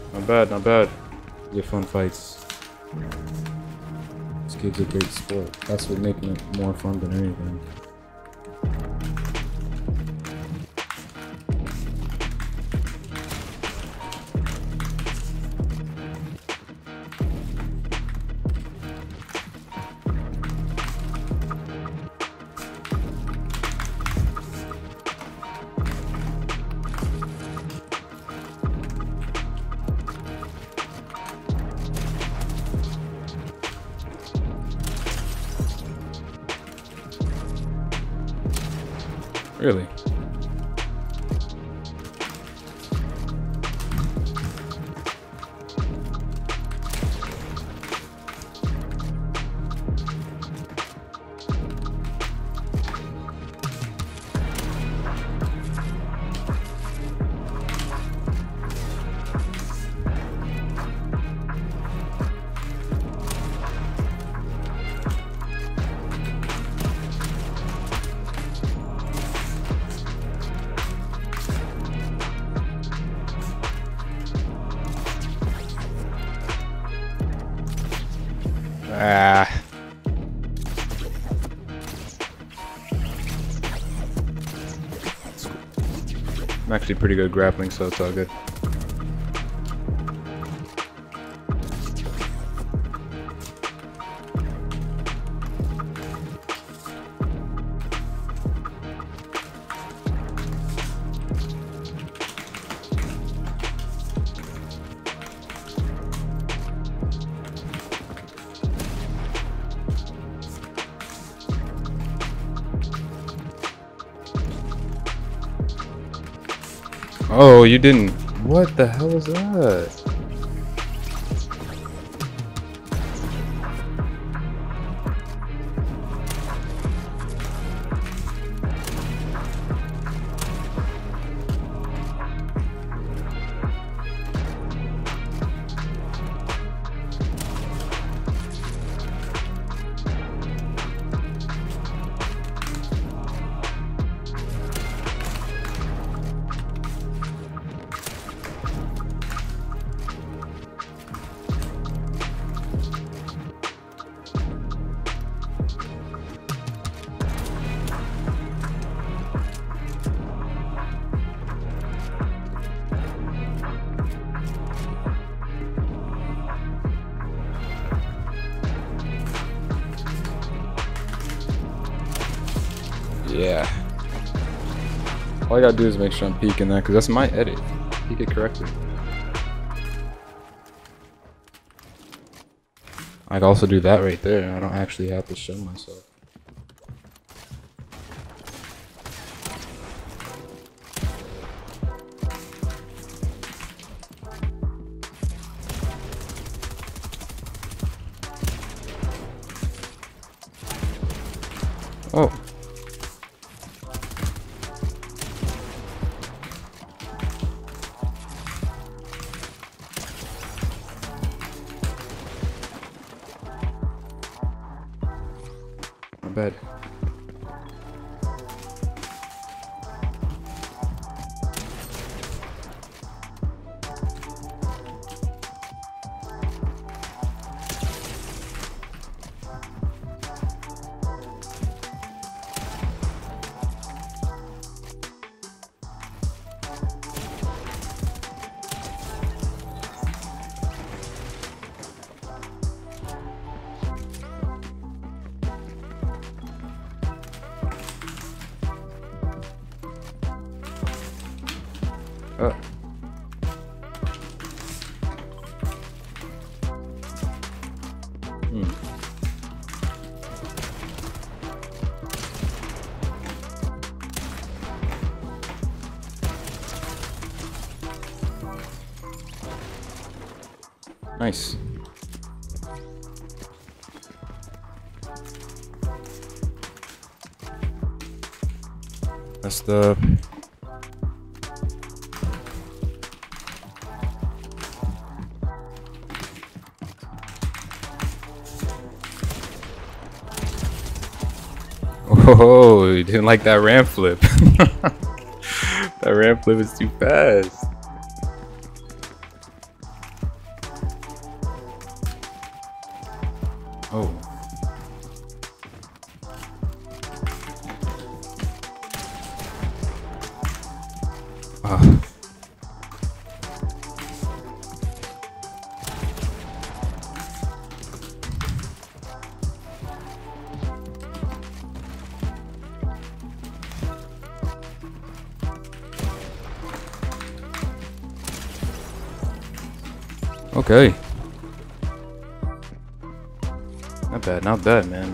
Not bad, not bad. Get fun fights. This kid's a great sport. That's what making it more fun than anything. Really? Ah. I'm actually pretty good grappling, so it's all good. Oh, you didn't. What the hell was that? Yeah. All I gotta do is make sure I'm peeking that, because that's my edit. Peek it correctly. I can also do that right there. I don't actually have to show myself. Oh. Not bad. Nice. That's the oh, you didn't like that ramp flip. That ramp flip is too fast. Ah. Okay. Not bad, man.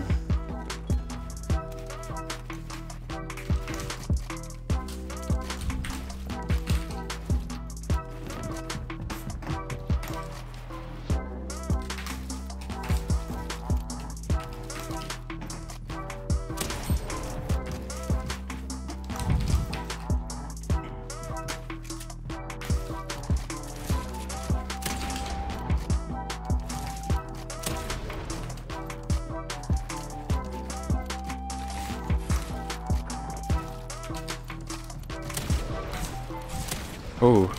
Oh.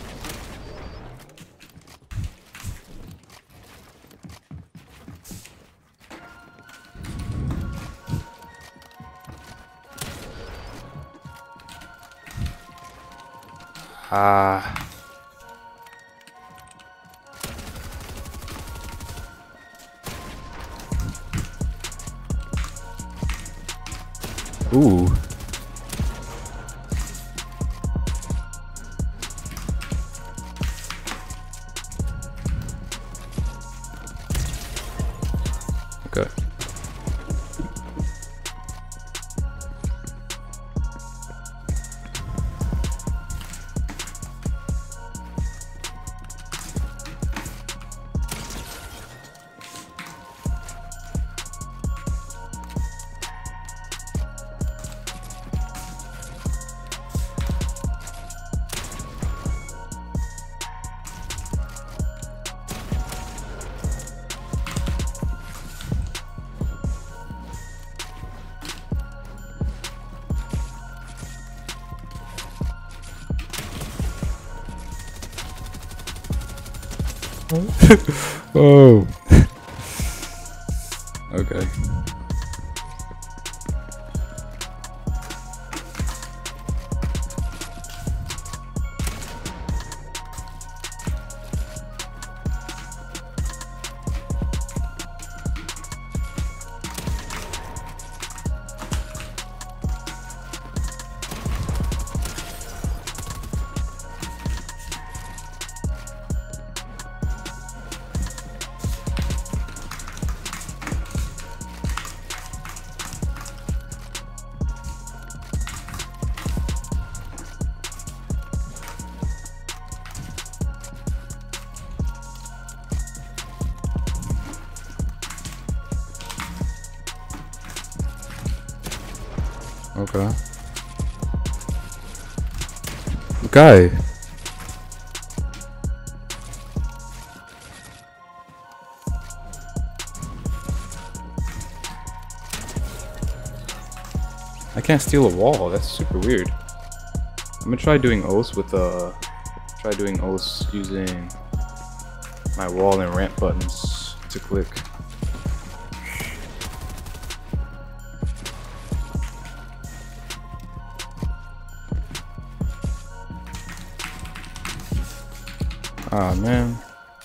Ah. Ooh. Okay. Oh. Okay. Okay. Okay. I can't steal a wall. That's super weird. I'm gonna try doing oaths with using my wall and ramp buttons to click. Ah, man.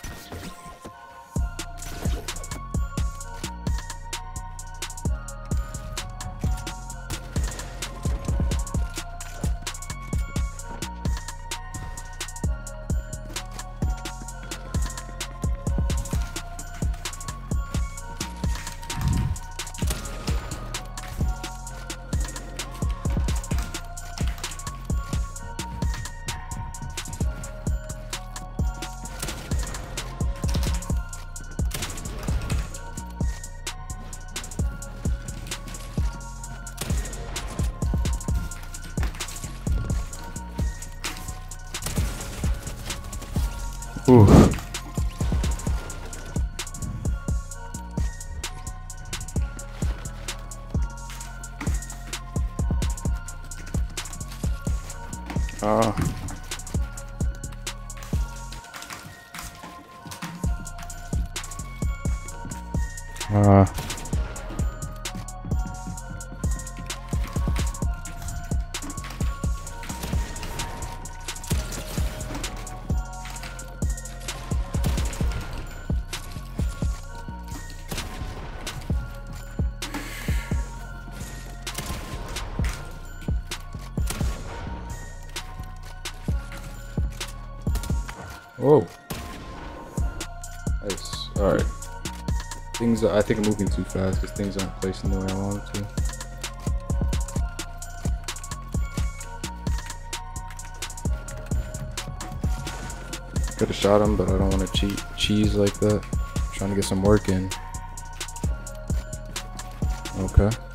Ooh. Ah. Whoa. Nice. Alright. Things, I think I'm moving too fast because things aren't placing the way I want them to. Could have shot him, but I don't want to cheese like that. I'm trying to get some work in. Okay.